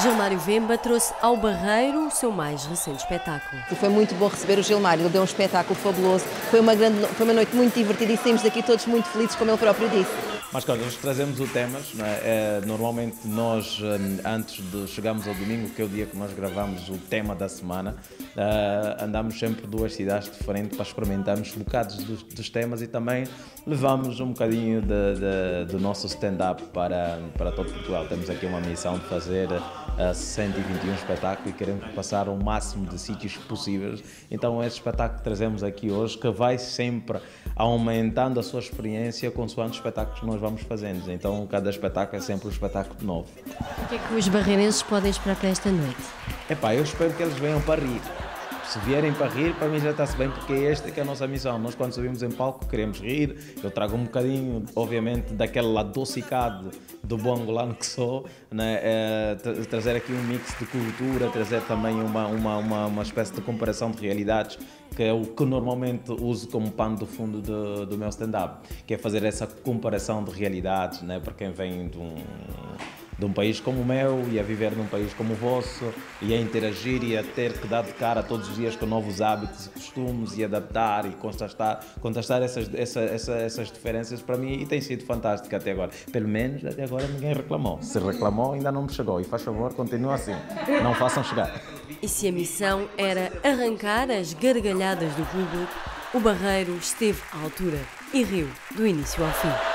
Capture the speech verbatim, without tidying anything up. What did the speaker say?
Gilmário Vemba trouxe ao Barreiro o seu mais recente espetáculo. Foi muito bom receber o Gilmário, ele deu um espetáculo fabuloso, foi uma, grande, foi uma noite muito divertida e saímos daqui todos muito felizes, como ele próprio disse. Mas, claro, nós trazemos o temas, não é? É, normalmente nós, antes de chegarmos ao domingo, que é o dia que nós gravamos o tema da semana, uh, andamos sempre duas cidades diferentes para experimentarmos bocados dos, dos temas e também levamos um bocadinho de, de, do nosso stand-up para, para todo Portugal. Temos aqui uma missão de fazer uh, cento e vinte e um espetáculos e queremos passar o máximo de sítios possíveis. Então, esse espetáculo que trazemos aqui hoje, que vai sempre aumentando a sua experiência consoante os espetáculos que nós vamos fazendo. Então, cada espetáculo é sempre um espetáculo novo. O que é que os barreirenses podem esperar para esta noite? Epá, eu espero que eles venham para rir. Se vierem para rir, para mim já está-se bem, porque é esta que é a nossa missão. Nós, quando subimos em palco, queremos rir. Eu trago um bocadinho, obviamente, daquele adocicado do bom angolano que sou, né? É, tra trazer aqui um mix de cultura, trazer também uma, uma, uma, uma espécie de comparação de realidades, que é o que normalmente uso como pano de fundo do, do meu stand-up, que é fazer essa comparação de realidades, né? Para quem vem de um... de um país como o meu e a viver num país como o vosso e a interagir e a ter que dar de cara todos os dias com novos hábitos e costumes e adaptar e contrastar, contrastar essas, essa, essa, essas diferenças, para mim, e tem sido fantástico até agora. Pelo menos até agora ninguém reclamou. Se reclamou, ainda não me chegou, e faz favor, continua assim, não façam chegar. E se a missão era arrancar as gargalhadas do público, o Barreiro esteve à altura e riu do início ao fim.